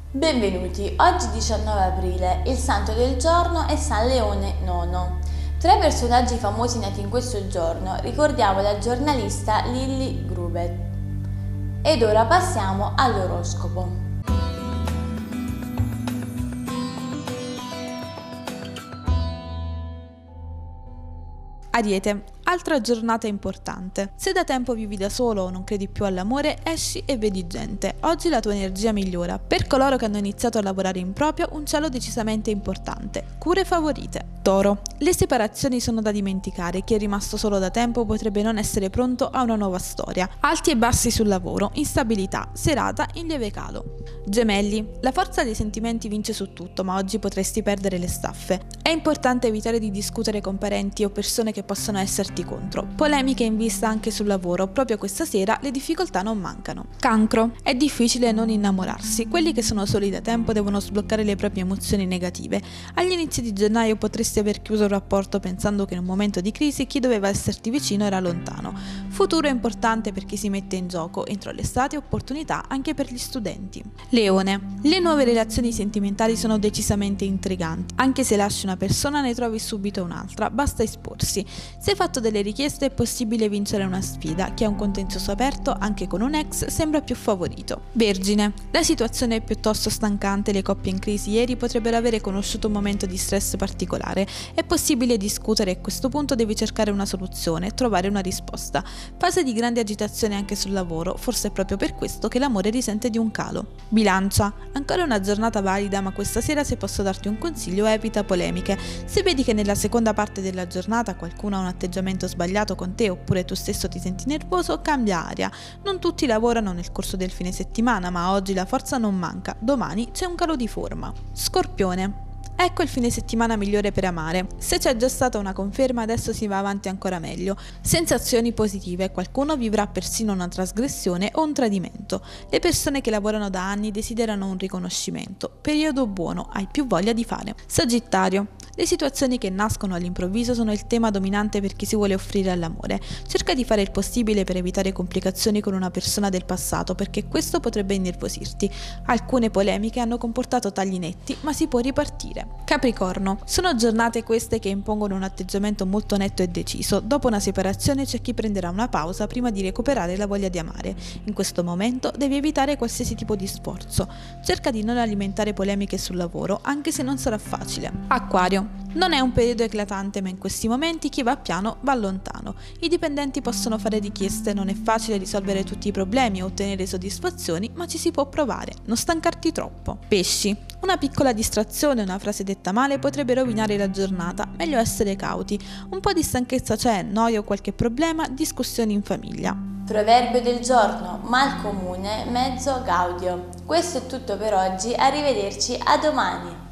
Benvenuti, oggi 19 aprile, il santo del giorno è San Leone IX. Tra i personaggi famosi nati in questo giorno ricordiamo la giornalista Lily Grubet. Ed ora passiamo all'oroscopo. Ariete, altra giornata importante. Se da tempo vivi da solo o non credi più all'amore, esci e vedi gente. Oggi la tua energia migliora. Per coloro che hanno iniziato a lavorare in proprio, un cielo decisamente importante. Cure favorite. Toro, le separazioni sono da dimenticare. Chi è rimasto solo da tempo potrebbe non essere pronto a una nuova storia. Alti e bassi sul lavoro, instabilità, serata in lieve calo. Gemelli, la forza dei sentimenti vince su tutto, ma oggi potresti perdere le staffe. È importante evitare di discutere con parenti o persone che possono esserti contro. Polemiche in vista anche sul lavoro, proprio questa sera le difficoltà non mancano. Cancro, è difficile non innamorarsi. Quelli che sono soli da tempo devono sbloccare le proprie emozioni negative. Agli inizi di gennaio potresti aver chiuso un rapporto pensando che in un momento di crisi chi doveva esserti vicino era lontano. Futuro è importante per chi si mette in gioco, entro l'estate opportunità anche per gli studenti. Leone, le nuove relazioni sentimentali sono decisamente intriganti. Anche se lasci una persona ne trovi subito un'altra, basta esporsi. Se hai fatto delle richieste è possibile vincere una sfida. Chi ha un contenzioso aperto, anche con un ex, sembra più favorito. Vergine, la situazione è piuttosto stancante, le coppie in crisi ieri potrebbero avere conosciuto un momento di stress particolare. È possibile discutere e a questo punto devi cercare una soluzione e trovare una risposta. Fase di grande agitazione anche sul lavoro, forse è proprio per questo che l'amore risente di un calo. Bilancia, ancora una giornata valida, ma questa sera se posso darti un consiglio evita polemiche. Se vedi che nella seconda parte della giornata qualcuno ha un atteggiamento sbagliato con te oppure tu stesso ti senti nervoso, cambia aria. Non tutti lavorano nel corso del fine settimana, ma oggi la forza non manca, domani c'è un calo di forma. Scorpione, ecco il fine settimana migliore per amare. Se c'è già stata una conferma, adesso si va avanti ancora meglio. Sensazioni positive, qualcuno vivrà persino una trasgressione o un tradimento. Le persone che lavorano da anni desiderano un riconoscimento. Periodo buono, hai più voglia di fare. Sagittario, le situazioni che nascono all'improvviso sono il tema dominante per chi si vuole offrire all'amore. Cerca di fare il possibile per evitare complicazioni con una persona del passato, perché questo potrebbe innervosirti. Alcune polemiche hanno comportato tagli netti, ma si può ripartire. Capricorno, sono giornate queste che impongono un atteggiamento molto netto e deciso. Dopo una separazione c'è chi prenderà una pausa prima di recuperare la voglia di amare. In questo momento devi evitare qualsiasi tipo di sforzo. Cerca di non alimentare polemiche sul lavoro, anche se non sarà facile. Acquario, non è un periodo eclatante, ma in questi momenti chi va piano va lontano. I dipendenti possono fare richieste, non è facile risolvere tutti i problemi o ottenere soddisfazioni, ma ci si può provare. Non stancarti troppo. Pesci, una piccola distrazione, una frase detta male potrebbe rovinare la giornata, meglio essere cauti. Un po' di stanchezza c'è, noia o qualche problema, discussioni in famiglia. Proverbio del giorno, mal comune, mezzo gaudio. Questo è tutto per oggi, arrivederci, a domani!